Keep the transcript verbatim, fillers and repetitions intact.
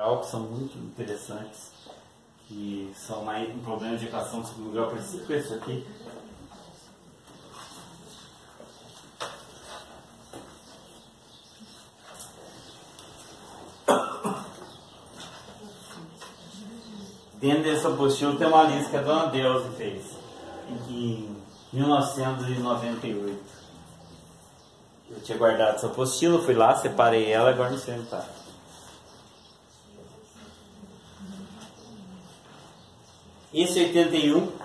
grau, que são muito interessantes, que são mais um problema de equação de segundo grau parecido com esse aqui. Dentro desse apostilo tem uma lista que a Dona Delze fez em mil novecentos e noventa e oito. Eu tinha guardado essa apostila, fui lá, separei ela, agora não sei onde está. Esse oitenta e um